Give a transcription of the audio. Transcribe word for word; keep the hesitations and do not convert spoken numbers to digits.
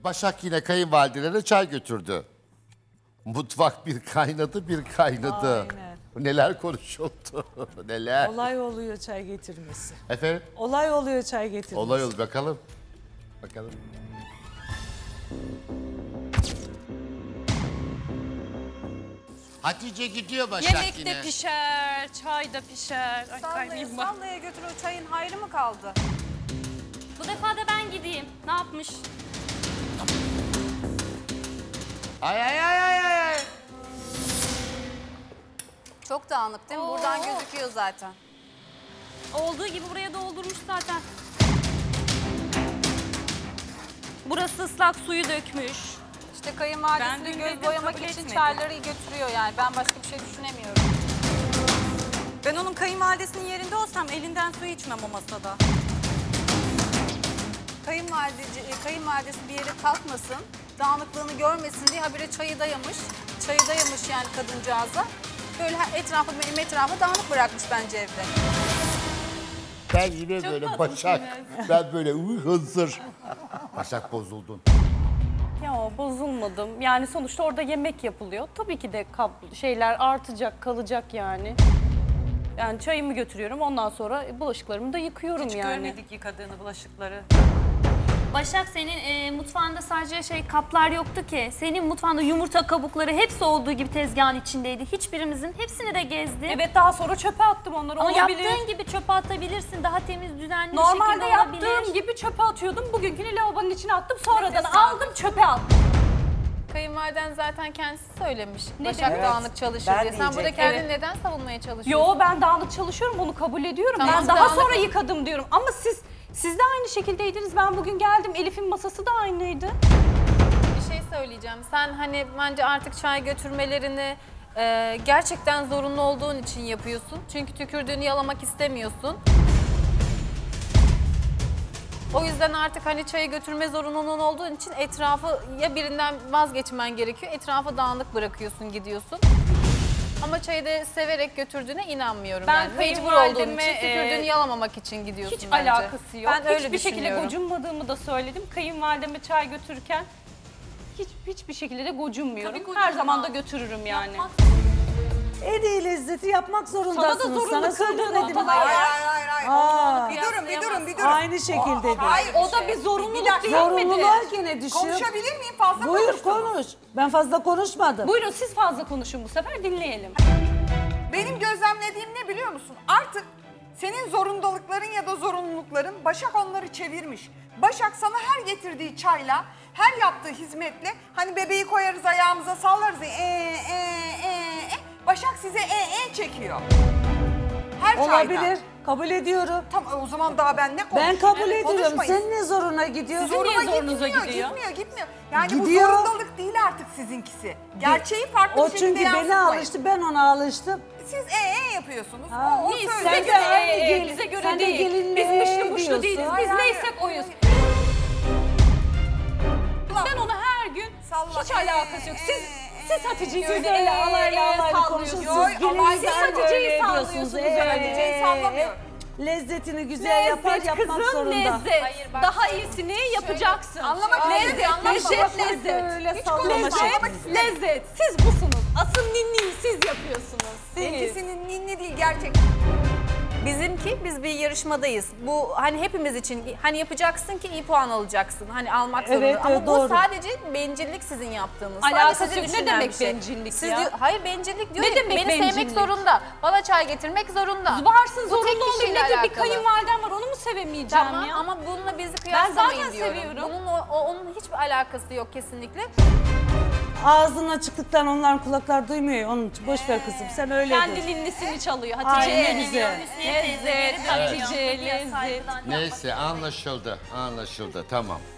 Başak yine kayınvalidelere çay götürdü. Mutfak bir kaynadı bir kaynadı. Aynen. Neler konuşuldu, neler. Olay oluyor çay getirmesi. Efendim? Olay oluyor çay getirmesi. Olay oldu bakalım. Bakalım. Hatice gidiyor Başak Yemek yine. de pişer, çay da pişer. Ay, Sallaya kaynayayım ben. sallaya götür, o çayın hayrı mı kaldı? Bu defa da ben gideyim. Ne yapmış? Ay ay ay ay ay ay. Çok dağınık değil mi? Buradan Oo. gözüküyor zaten. Olduğu gibi buraya doldurmuş zaten. Burası ıslak suyu dökmüş. İşte Ben kayınvalidesinin dün göz dedim, boyamak kabul için etmedi. çayları götürüyor yani. Ben başka bir şey düşünemiyorum. Ben onun kayınvalidesinin yerinde olsam elinden su içmem o masada. Kayınvalideci, kayınvalidesi bir yere kalkmasın, dağınıklığını görmesin diye habire çayı dayamış. Çayı dayamış yani kadıncağıza. Böyle etrafı, benim etrafı dağınık bırakmış bence evde. Ben yine böyle Başak. Ben böyle ıı, hızır. Başak bozuldun. Ya bozulmadım. Yani sonuçta orada yemek yapılıyor. Tabii ki de kap şeyler artacak, kalacak yani. Yani çayımı götürüyorum. Ondan sonra bulaşıklarımı da yıkıyorum Hiç yani. görmedik yıkadığını bulaşıkları. Başak senin e, mutfağında sadece şey kaplar yoktu ki. Senin mutfağında yumurta kabukları hepsi olduğu gibi tezgahın içindeydi. Hiçbirimizin hepsini de gezdi. Evet, daha sonra çöpe attım onları. Ama olabilir. yaptığın gibi çöpe atabilirsin. Daha temiz, düzenli bir Normalde şekilde yaptığım olabilir. gibi çöpe atıyordum. Bugünkünü lavabonun içine attım. Sonradan aldım çöpe attım. Kayınvaliden zaten kendisi söylemiş. Ne Başak demek? dağınık çalışır Ben diye. Sen burada diyecektim. kendini Evet. neden savunmaya çalışıyorsun? Yo, ben dağınık çalışıyorum, onu kabul ediyorum. Tamam, ben daha dağınık- sonra yıkadım diyorum. Ama siz siz de aynı şekildeydiniz. Ben bugün geldim. Elif'in masası da aynıydı. Bir şey söyleyeceğim. Sen hani bence artık çay götürmelerini e, gerçekten zorunlu olduğun için yapıyorsun. Çünkü tükürdüğünü yalamak istemiyorsun. O yüzden artık hani çayı götürme zorunluluğun olduğun için etrafı ya birinden vazgeçmen gerekiyor. Etrafı dağınık bırakıyorsun, gidiyorsun. Ama çayı da severek götürdüğüne inanmıyorum. Ben yani. Mecbur olduğun için, kayınvalideme, tükürdüğünü e, yalamamak için gidiyorsun Hiç bence. alakası yok. Ben öyle Hiçbir şekilde düşünüyorum. gocunmadığımı da söyledim. Kayınvalideme çay götürürken hiç hiçbir şekilde de gocunmuyorum. Tabii Her gocunma. zaman da götürürüm yani. En iyi lezzeti yapmak Sana da zorundasınız. zorunlu Sana kıldığın söylemedim. ortada Hayır ya. hayır hayır. hayır. Aa, Bir durun bir durun bir durun. aynı şekilde. Hayır. O da bir zorunluluk değil Zorunluluğu midir? gene düşüyor. Konuşabilir miyim? Fazla Buyur konuştunuz. konuş. Ben fazla konuşmadım. Buyurun, siz fazla konuşun bu sefer, dinleyelim. Benim gözlemlediğim ne biliyor musun? Artık senin zorundalıkların ya da zorunlulukların Başak onları çevirmiş. Başak sana her getirdiği çayla, her yaptığı hizmetle hani bebeği koyarız ayağımıza sallarız ya, ee, ee, ee, ee. Başak size ee ee çekiyor. Her çayda. Olabilir. Kabul ediyorum. Tamam o zaman daha ben ne konuşayım? Ben kabul Evet, ediyorum. konuşmayın. Sen ne zoruna gidiyor? Sizin niye zorunuza gitmiyor, gidiyor? Gitmiyor, gitmiyor. Yani Gidiyor. bu zorundalık değil artık sizinkisi. Gerçeği farklı O bir şekilde çünkü beni yansıtmayın. alıştı, ben ona alıştım. Siz ee ee yapıyorsunuz. Ha, o, o Biz söylüyor. size de göre, aynı ee, gelin- bize göre sen de değil. gelinliğe Biz mışlı muşlu diyorsun. değiliz. Hayır, Biz hayır, neysek hayır. oyuz. Ben onu her gün Salla. hiç alakası yok. Siz siz Hatice'yi Siz öyle öyle ee, alaylı ee, alaylı sallıyorsunuz. konuşuyorsunuz. Yo, Gelin alaylı güzel alaylı böyle Hatice'yi ediyorsunuz. sallıyorsunuz Ee, öyle. Hatice'yi sallamıyorum. Lezzetini güzel yapar, Lezzet yapmak kızım, zorunda. lezzet. Hayır, bak Daha şöyle- iyisini yapacaksın. Anlamak lezzet, lezzet, anlamak lezzet, bak, bak, lezzet. böyle Hiç sallama konuşma. şekli. Lezzet. Siz busunuz. Asıl ninniyi siz yapıyorsunuz. Siz. Benimkisinin ninni değil gerçek. Bizimki, biz bir yarışmadayız. Bu hani hepimiz için, hani yapacaksın ki iyi puan alacaksın. Hani almak zorunda. Evet, Ama evet, bu doğru. sadece bencillik sizin yaptığınız. Sadece Alakası sizi yok. Ne düşünen demek bir şey. bencillik Siz ya? diyor- hayır bencillik diyor. Ne ya, demek beni sevmek bencillik? zorunda. Bana çay getirmek zorunda. Varsın, Bu zorunda tek olayım. kişiyle Nedir? Bir alakalı. kayınvaliden var, onu mu sevemeyeceğim Tamam ya? ama bununla bizi kıyaslamayın zaten diyorum. seviyorum. Bunun o, o- onun hiçbir alakası yok kesinlikle. Ağzının açıklıktan onların kulaklar duymuyor. Onun için boş ver kızım. Sen öyle Kendi de. ninnisini çalıyor. Ay, Hatice ne ne güzel. Lezzet, Hatice, lezzet. Neyse anlaşıldı, anlaşıldı. Tamam.